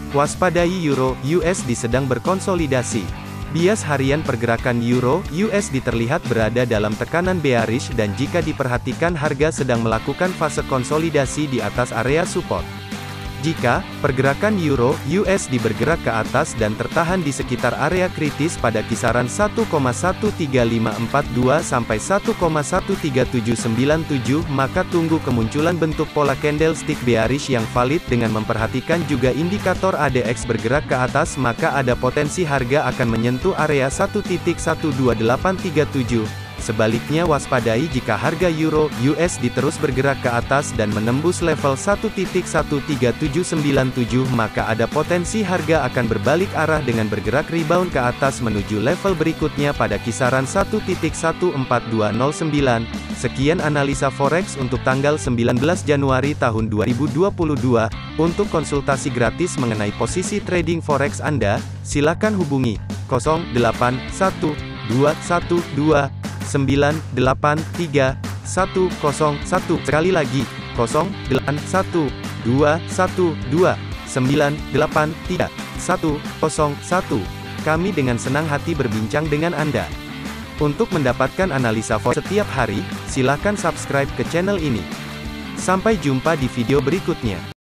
Waspadai Euro USD sedang berkonsolidasi. Bias harian pergerakan Euro USD terlihat berada dalam tekanan bearish dan jika diperhatikan harga sedang melakukan fase konsolidasi di atas area support. Jika pergerakan Euro USD bergerak ke atas dan tertahan di sekitar area kritis pada kisaran 1,13542 sampai 1,13797, maka tunggu kemunculan bentuk pola candlestick bearish yang valid dengan memperhatikan juga indikator ADX bergerak ke atas, maka ada potensi harga akan menyentuh area 1.12837. Sebaliknya waspadai jika harga Euro USD terus bergerak ke atas dan menembus level 1.13797, maka ada potensi harga akan berbalik arah dengan bergerak rebound ke atas menuju level berikutnya pada kisaran 1.14209. Sekian analisa forex untuk tanggal 19 Januari tahun 2022. Untuk konsultasi gratis mengenai posisi trading forex Anda, silakan hubungi 081212 983 101. Sekali lagi, 081212 983 101. Kami dengan senang hati berbincang dengan Anda. Untuk mendapatkan analisa forex setiap hari, silakan subscribe ke channel ini. Sampai jumpa di video berikutnya.